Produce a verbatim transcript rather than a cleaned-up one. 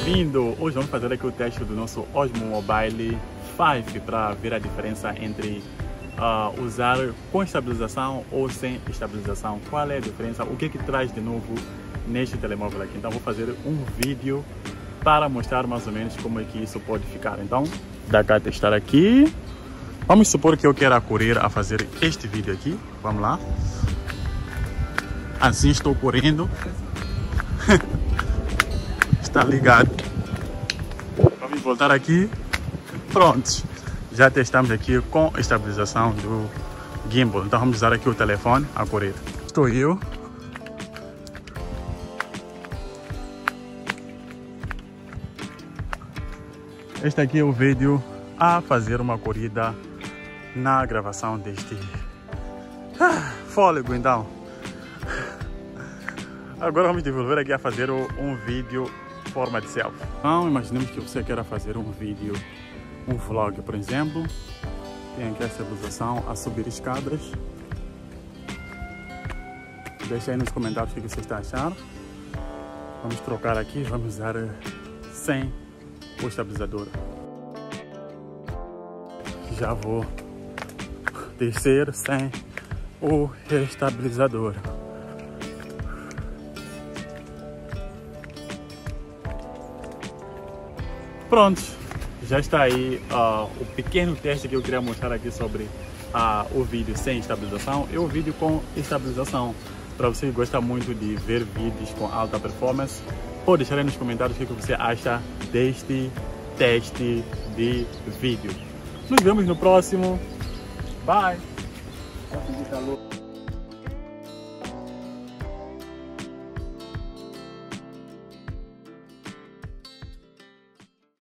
bem-vindo! Hoje vamos fazer aqui o teste do nosso Osmo Mobile cinco para ver a diferença entre uh, usar com estabilização ou sem estabilização. Qual é a diferença? O que que traz de novo neste telemóvel aqui? Então vou fazer um vídeo para mostrar mais ou menos como é que isso pode ficar. Então, dá cá testar aqui. Vamos supor que eu quero correr a fazer este vídeo aqui. Vamos lá. Assim estou correndo. Está ligado. Vamos voltar aqui. Prontos. Já testamos aqui com estabilização do gimbal. Então vamos usar aqui o telefone a correr. Estou eu. Este aqui é o vídeo a fazer uma corrida na gravação deste ah, fôlego. Então agora vamos desenvolver aqui a fazer um vídeo forma de selfie. Então imaginemos que você queira fazer um vídeo, um vlog, por exemplo. Tem aqui a estabilização a subir escadas. Deixa aí nos comentários o que você está achando. Vamos trocar aqui, vamos usar sem o estabilizador. Já vou descer sem o estabilizador. Pronto, já está aí uh, o pequeno teste que eu queria mostrar aqui sobre uh, o vídeo sem estabilização e o vídeo com estabilização. Para você que gosta muito de ver vídeos com alta performance, pode deixar aí nos comentários o que você acha deste teste de vídeo. Nos vemos no próximo. Bye!